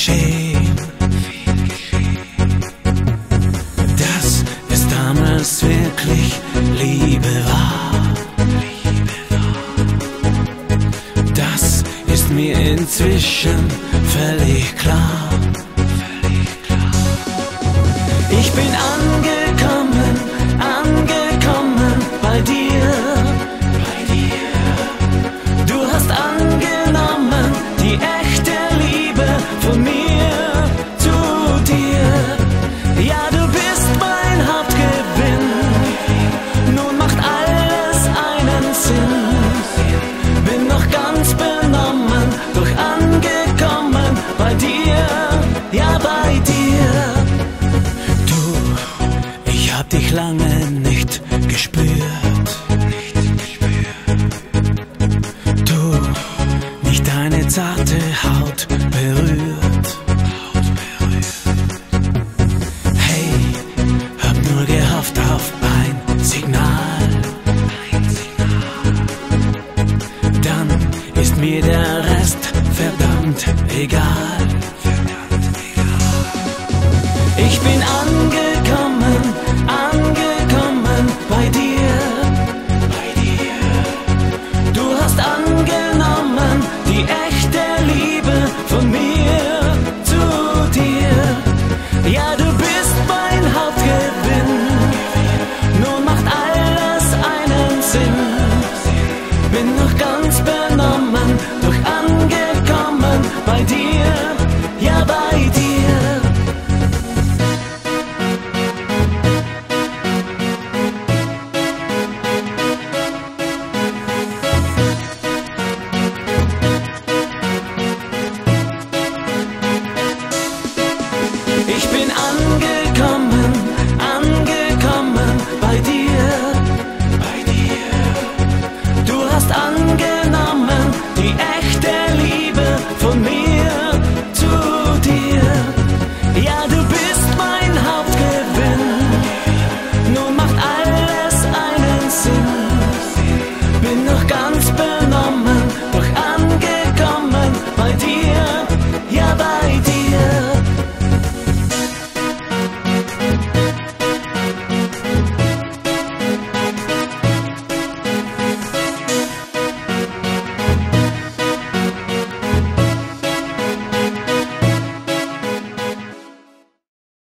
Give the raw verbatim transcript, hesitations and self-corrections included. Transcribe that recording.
geschehen. Dass es damals wirklich Liebe war, das ist mir inzwischen völlig klar. Ich bin angekommen, angekommen bei dir. Du hast angenommen die echte Liebe von mir zu dir. Ja, du bist mein Hauptgewinn. Nun macht alles einen Sinn. Bin noch ganz benommen, doch angekommen bei dir. Ja, bei dir. Du, ich hab dich lange nicht gespürt. Nicht deine zarte Haut berührt. Hey, hab nur gehofft auf ein Signal. Dann ist mir der Rest verdammt egal. Ich bin angekommen.